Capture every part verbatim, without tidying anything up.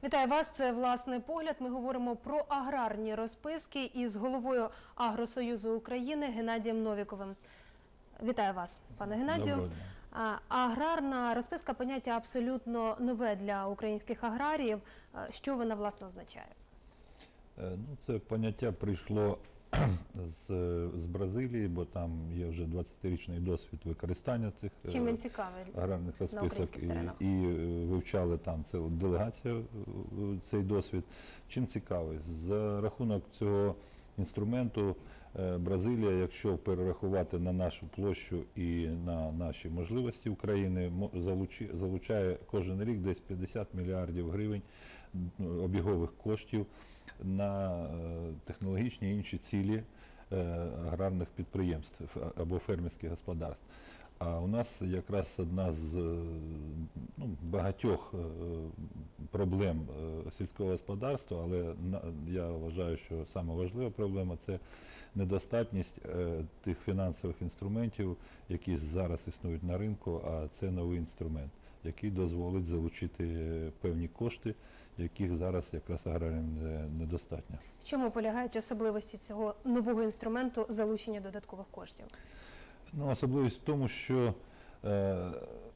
Вітаю вас, це «Власний погляд». Ми говоримо про аграрні розписки із головою Агросоюзу України Геннадієм Новіковим. Вітаю вас, пане Геннадію. Аграрна розписка – поняття абсолютно нове для українських аграріїв. Що вона, власне, означає? Ну, це поняття прийшло з, з Бразилії, бо там є вже двадцятирічний досвід використання цих Чим він цікавий аграрних розписок, і, теренах? і вивчали там цілу делегацію цей досвід. Чим цікавий? За рахунок цього інструменту Бразилія, якщо перерахувати на нашу площу і на наші можливості України, залучає кожен рік десь п'ятдесят мільярдів гривень обігових коштів на технологічні і інші цілі аграрних підприємств або фермерських господарств. А у нас якраз одна з ну, багатьох проблем сільського господарства, але я вважаю, що саме важлива проблема – це недостатність тих фінансових інструментів, які зараз існують на ринку, а це новий інструмент, який дозволить залучити певні кошти, яких зараз якраз аграріям недостатньо. В чому полягають особливості цього нового інструменту залучення додаткових коштів? Ну, особливість в тому, що е,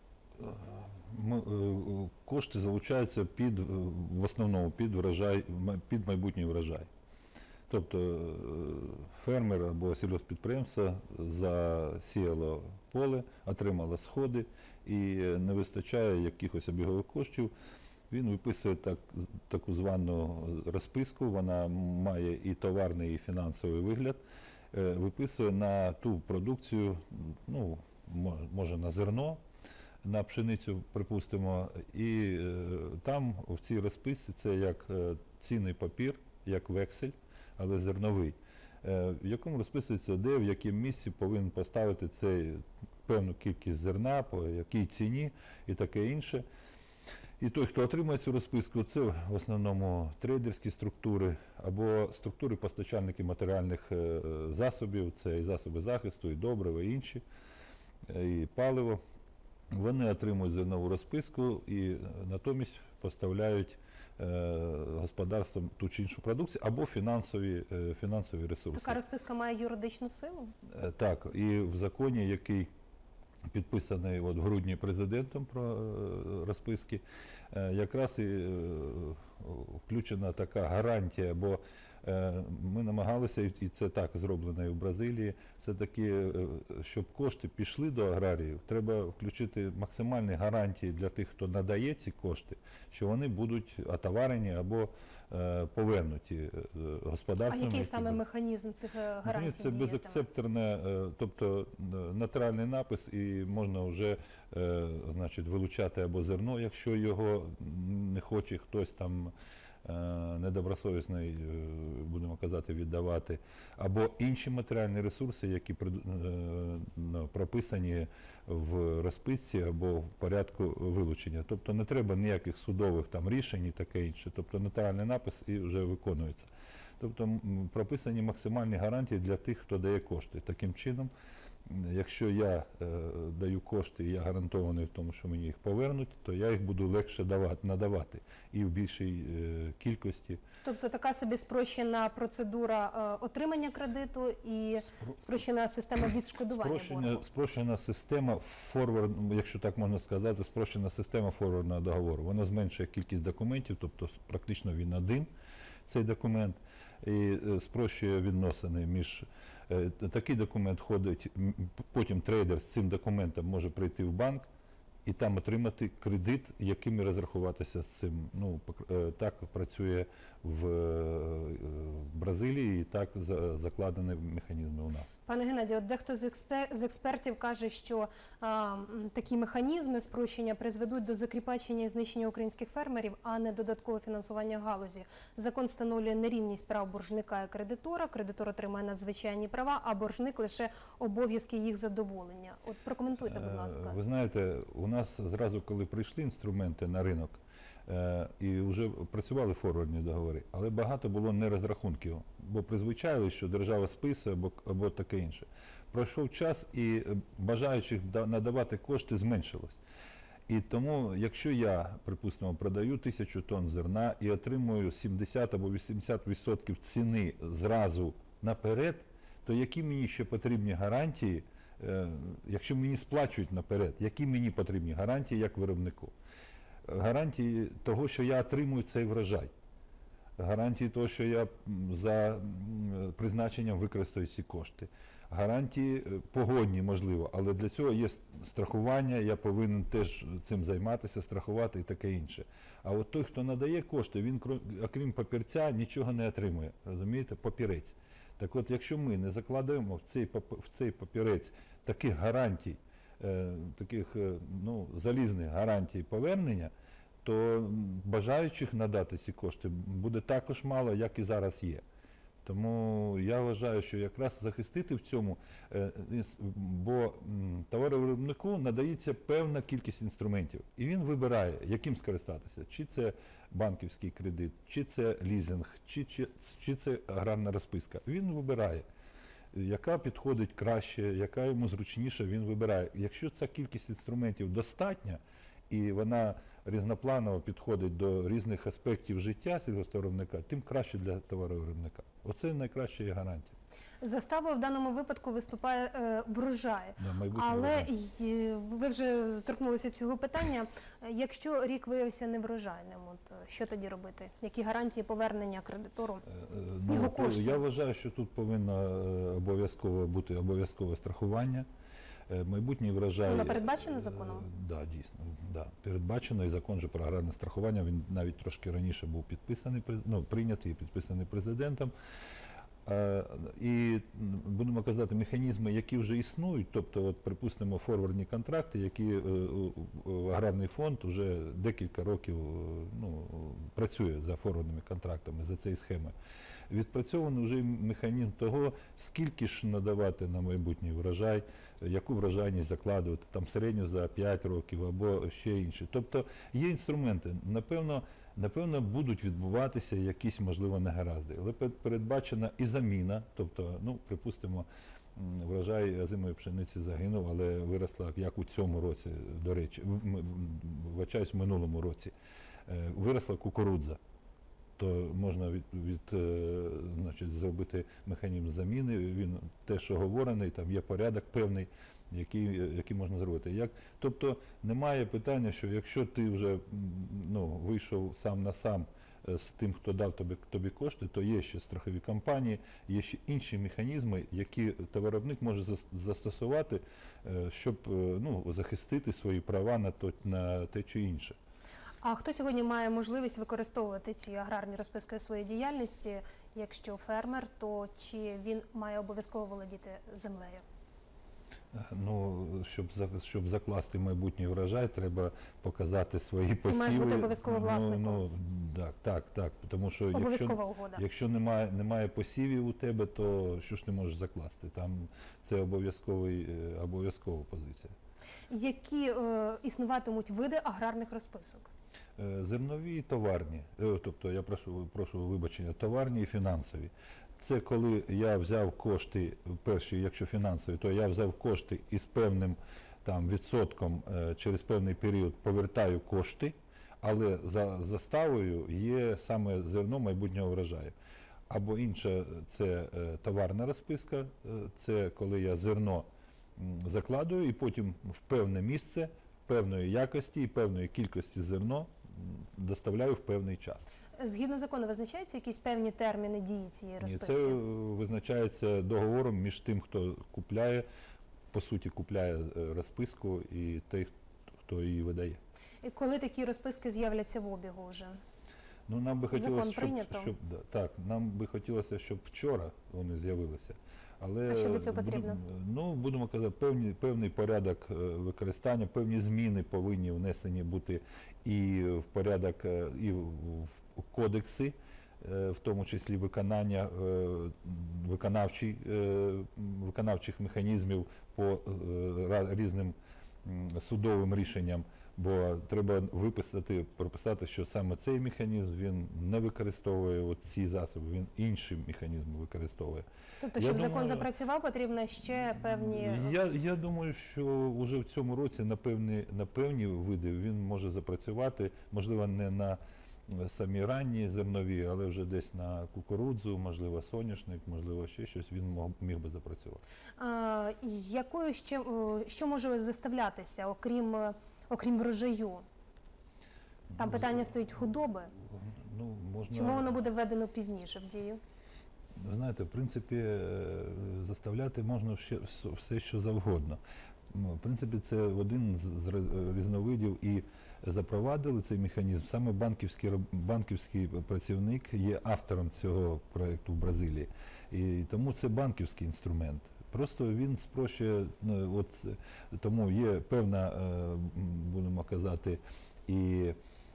ми, кошти залучаються під, в основному під, врожай, під майбутній врожай. Тобто фермер або сільгосппідприємство засіяло поле, отримало сходи і не вистачає якихось обігових коштів. Він виписує так, таку звану розписку, вона має і товарний, і фінансовий вигляд. Виписує на ту продукцію, ну, може на зерно, на пшеницю, припустимо, і там в цій розписці це як цінний папір, як вексель, але зерновий, в якому розписується, де, в якому місці повинен поставити цей певну кількість зерна, по якій ціні і таке інше. І той, хто отримує цю розписку, це в основному трейдерські структури або структури постачальників матеріальних засобів, це і засоби захисту, і добрива, і інші, і паливо. Вони отримують зернову розписку і натомість поставляють господарствам ту чи іншу продукцію або фінансові, фінансові ресурси. Така розписка має юридичну силу? Так, і в законі, який підписаний от в грудні президентом про розписки, якраз і включена така гарантія, бо ми намагалися, і це так зроблено і в Бразилії, це таки, щоб кошти пішли до аграріїв, треба включити максимальні гарантії для тих, хто надає ці кошти, що вони будуть отоварені або повернуті господарствам. А який саме механізм цих гарантій? Це безакцепторне, тобто нейтральний напис, і можна вже значить, вилучати або зерно, якщо його не хоче хтось там недобросовісний, будемо казати, віддавати, або інші матеріальні ресурси, які прописані в розписці або в порядку вилучення. Тобто не треба ніяких судових там рішень і таке інше. Тобто нотаріальний напис і вже виконується. Тобто прописані максимальні гарантії для тих, хто дає кошти. Таким чином, якщо я е, даю кошти і я гарантований в тому, що мені їх повернуть, то я їх буду легше давати, надавати і в більшій е, кількості. Тобто така собі спрощена процедура е, отримання кредиту і спрощена система відшкодування боргу? Спрощена система, форвард, якщо так можна сказати, спрощена система форвардного договору. Вона зменшує кількість документів, тобто практично він один, цей документ, і спрощує відносини між... Такий документ ходить, потім трейдер з цим документом може прийти в банк і там отримати кредит, яким розрахуватися з цим. Ну, так працює в Бразилії і так закладені механізми у нас. Пане Геннадію, от дехто з, експер... з експертів каже, що а, такі механізми спрощення призведуть до закріпачення і знищення українських фермерів, а не додаткового фінансування галузі. Закон встановлює нерівність прав боржника і кредитора, кредитор отримає надзвичайні права, а боржник лише обов'язки їх задоволення. От прокоментуйте, будь ласка. Ви знаєте, у нас зразу, коли прийшли інструменти на ринок, і вже працювали форвардні договори, але багато було нерозрахунків, бо призвичайли, що держава списує або, або таке інше. Пройшов час і бажаючих надавати кошти зменшилось. І тому, якщо я, припустимо, продаю тисячу тонн зерна і отримую сімдесят або вісімдесят відсотків ціни зразу наперед, то які мені ще потрібні гарантії, е, якщо мені сплачують наперед, які мені потрібні гарантії як виробнику? Гарантії того, що я отримую цей врожай. Гарантії того, що я за призначенням використаю ці кошти. Гарантії погодні, можливо, але для цього є страхування, я повинен теж цим займатися, страхувати і таке інше. А от той, хто надає кошти, він, окрім папірця, нічого не отримує, розумієте, папірець. Так от, якщо ми не закладаємо в цей, в цей папірець таких гарантій, е, таких е, ну, залізних гарантій повернення, то бажаючих надати ці кошти буде також мало, як і зараз є. Тому я вважаю, що якраз захистити в цьому, бо товаровиробнику надається певна кількість інструментів, і він вибирає, яким скористатися. Чи це банківський кредит, чи це лізинг, чи, чи, чи це аграрна розписка. Він вибирає, яка підходить краще, яка йому зручніша, він вибирає. Якщо ця кількість інструментів достатня, і вона різнопланово підходить до різних аспектів життя сільгоспвиробника, тим краще для товаровиробника. Оце найкраща є гарантія. Заставою в даному випадку виступає е, врожай. Да, Але й, ви вже торкнулися цього питання. Якщо рік виявився неврожайним, от, що тоді робити? Які гарантії повернення кредитору ну, його коштів? Я вважаю, що тут повинно обов'язково бути обов'язкове страхування. Майбутній врожай... Воно передбачено законом? Так, да, дійсно. Да, передбачено, і закон же про аграрне страхування, він навіть трошки раніше був підписаний, ну, прийнятий і підписаний президентом. А, і, будемо казати, механізми, які вже існують, тобто, от, припустимо, форвардні контракти, які е, аграрний фонд вже декілька років ну, працює за форвардними контрактами, за цією схемою. Відпрацьований вже механізм того, скільки ж надавати на майбутній врожай, яку врожайність закладувати, там середньо за п'ять років або ще інші. Тобто є інструменти, напевно, напевно будуть відбуватися якісь, можливо, негаразди, але передбачена і заміна, тобто, ну, припустимо, врожай озимої пшениці загинув, але виросла, як у цьому році, до речі, вибачаюсь, в минулому році, виросла кукурудза. То можна від, від, значить, зробити механізм заміни, він те, що говорений, там є порядок певний, який, який можна зробити. Як, тобто немає питання, що якщо ти вже ну, вийшов сам на сам з тим, хто дав тобі, тобі кошти, то є ще страхові компанії, є ще інші механізми, які товаровиробник може застосувати, щоб ну, захистити свої права на, то, на те чи інше. А хто сьогодні має можливість використовувати ці аграрні розписки у своїй діяльності? Якщо фермер, то чи він має обов'язково володіти землею? Ну, щоб, щоб закласти майбутній врожай, треба показати свої посіви. Ти маєш бути обов'язково власником. Ну, ну, так, так, так. Тому що обов'язкова якщо, угода. Якщо немає, немає посівів у тебе, то що ж ти можеш закласти? Там це обов'язковий, обов'язкова позиція. Які е, існуватимуть види аграрних розписок? Зернові і товарні, тобто я прошу, прошу вибачення, товарні і фінансові. Це коли я взяв кошти, перші, якщо фінансові, то я взяв кошти і з певним там, відсотком через певний період повертаю кошти, але за заставою є саме зерно майбутнього врожаю. Або інша – це товарна розписка, це коли я зерно закладую і потім в певне місце, певної якості і певної кількості зерно доставляю в певний час. Згідно закону визначаються якісь певні терміни дії цієї розписки? Ні, це визначається договором між тим, хто купляє, по суті купляє розписку, і той, хто її видає. І коли такі розписки з'являться в обігу вже? Ну, нам би хотілося, щоб, прийнято? щоб, так, нам би хотілося, щоб вчора вони з'явилися. Але, а що для цього потрібно? Ну, будемо казати, певні, певний порядок використання, певні зміни повинні внесені бути і в порядок, і в кодекси, в тому числі виконання виконавчі, виконавчих механізмів по різним судовим рішенням. Бо треба виписати, прописати, що саме цей механізм він не використовує от ці засоби, він інші механізми використовує. Тобто, Я щоб думаю, закон запрацював, потрібно ще певні... Я, я думаю, що вже в цьому році на певні, на певні види він може запрацювати, можливо, не на самі ранні зернові, але вже десь на кукурудзу, можливо, соняшник, можливо, ще щось він мог, міг би запрацювати. А, якою ще, о, що може заставлятися, окрім, окрім врожаю? Там Ну, питання стоїть худоби. Ну, можна... Чому воно буде введено пізніше в дію? Ви знаєте, в принципі, е, заставляти можна все, все що завгодно. Ну, в принципі, це один з з роз- різновидів, і запровадили цей механізм. Саме банківський, роб- банківський працівник є автором цього проєкту в Бразилії. І тому це банківський інструмент. Просто він спрощує, ну, от, це- тому є певна, е, м, будемо казати, і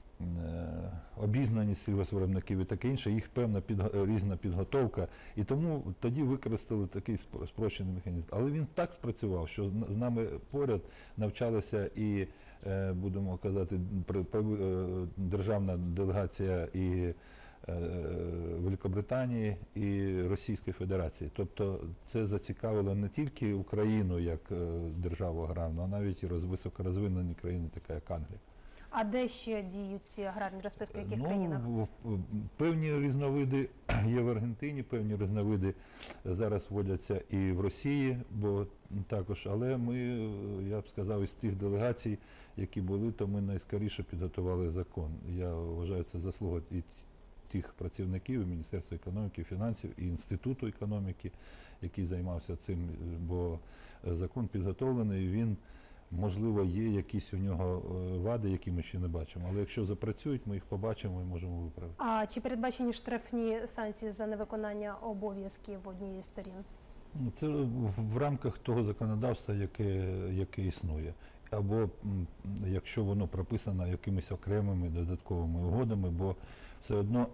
е, обізнаність сільгоспвиробників і таке інше, їх певна підго- різна підготовка, і тому тоді використали такий спро- спрощений механізм. Але він так спрацював, що з- з нами поряд навчалися і, е, будемо казати, при- при- е, державна делегація і е, Великобританії і Російської Федерації. Тобто це зацікавило не тільки Україну як е, державу аграрну, а навіть і роз- високорозвинені країни, така як Англія. А де ще діють ці аграрні розписки, в яких Ну, країнах? в- в- Певні різновиди є в Аргентині, певні різновиди зараз вводяться і в Росії, бо також, але ми, я б сказав, із тих делегацій, які були, то ми найскоріше підготували закон. Я вважаю, це заслуга і тих працівників, і Міністерства економіки, фінансів, і Інституту економіки, який займався цим, бо закон підготовлений, він, можливо, є якісь у нього е, вади, які ми ще не бачимо. Але якщо запрацюють, ми їх побачимо і можемо виправити. А чи передбачені штрафні санкції за невиконання обов'язків однієї з сторін? Ну, це в в рамках того законодавства, яке, яке існує. Або м, якщо воно прописано якимись окремими додатковими угодами, бо все одно,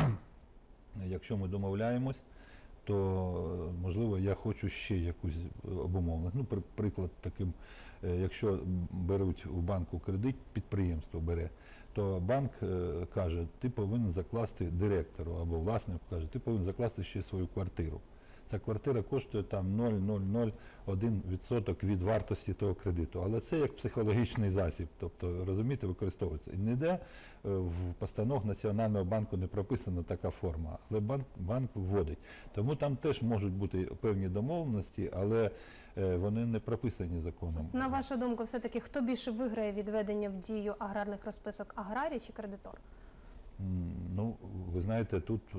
якщо ми домовляємось, то, можливо, я хочу ще якусь обумовленість. Ну, при- приклад таким, е, якщо беруть у банку кредит, підприємство бере, то банк е, каже, ти повинен закласти директору, або власник каже, ти повинен закласти ще свою квартиру. Ця квартира коштує там нуль цілих нуль нуль один відсоток від вартості того кредиту. Але це як психологічний засіб, тобто, розумієте, використовується. І ніде е, в постановах Національного банку не прописана така форма, але банк, банк вводить. Тому там теж можуть бути певні домовленості, але е, вони не прописані законом. На вашу думку, все-таки хто більше виграє від введення в дію аграрних розписок, аграрій чи кредитор? М, Ну, ви знаєте, тут е,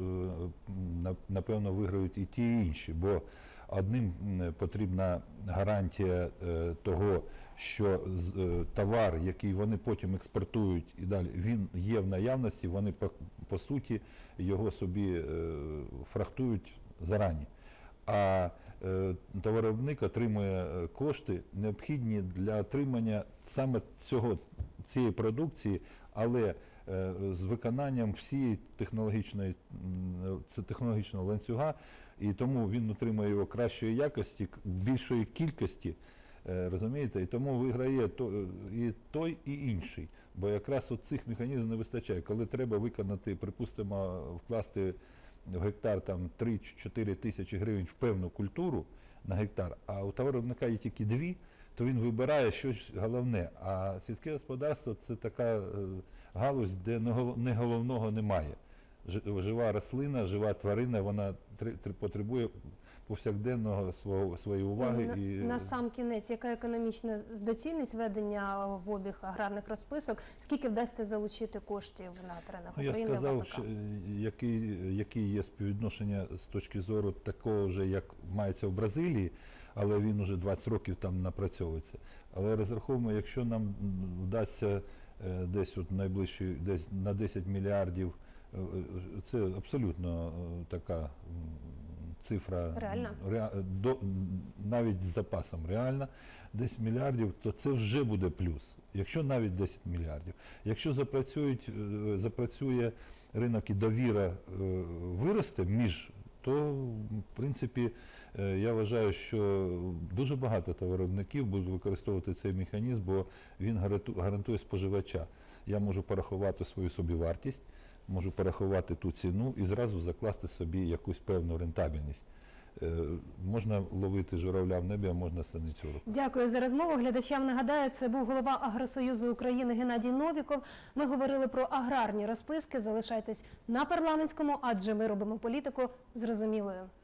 на- напевно виграють і ті, і інші, бо одним м, потрібна гарантія е, того, що з- е, товар, який вони потім експортують і далі, він є в наявності, вони по, по суті його собі е, фрахтують зарані. А е, товаровиробник отримує е, кошти, необхідні для отримання саме цього, цієї продукції, але е, з виконанням всієї технологічної, м, це технологічного ланцюга, і тому він отримує його кращої якості, к- більшої кількості, е, розумієте, і тому виграє то, і той, і інший. Бо якраз от цих механізмів не вистачає. Коли треба виконати, припустимо, вкласти в гектар там три-чотири тисячі гривень в певну культуру на гектар, а у товаровиробника є тільки дві, то він вибирає щось головне. А сільське господарство – це така е, галузь, де не гол- не головного немає. Ж- Жива рослина, жива тварина, вона тр- тр- потребує повсякденного свого, своєї уваги. на, і на сам кінець, яка економічна доцільність введення в обіг аграрних розписок? Скільки вдасться залучити коштів на теренах Ну, я України? в сказав, АПК? що, е, який, який є співвідношення з точки зору такого же, як мається в Бразилії, але він уже двадцять років там напрацьовується. Але розраховуємо, якщо нам м, вдасться е, десь от найближчі, десь на десять мільярдів, е, е, це абсолютно е, така м, цифра, Реальна? ре- до, м, навіть з запасом реальна, десять мільярдів, то це вже буде плюс. Якщо навіть десять мільярдів. Якщо запрацюють, е, запрацює ринок і довіра е, виросте між то, в принципі, е, я вважаю, що дуже багато товаровиробників будуть використовувати цей механізм, бо він гаранту- гарантує споживача. Я можу порахувати свою собівартість, можу порахувати ту ціну і зразу закласти собі якусь певну рентабельність. Е, Можна ловити журавля в небі, а можна синицю в руках. Дякую за розмову. Глядачам нагадаю, це був голова Агросоюзу України Геннадій Новіков. Ми говорили про аграрні розписки. Залишайтесь на парламентському, адже ми робимо політику зрозумілою.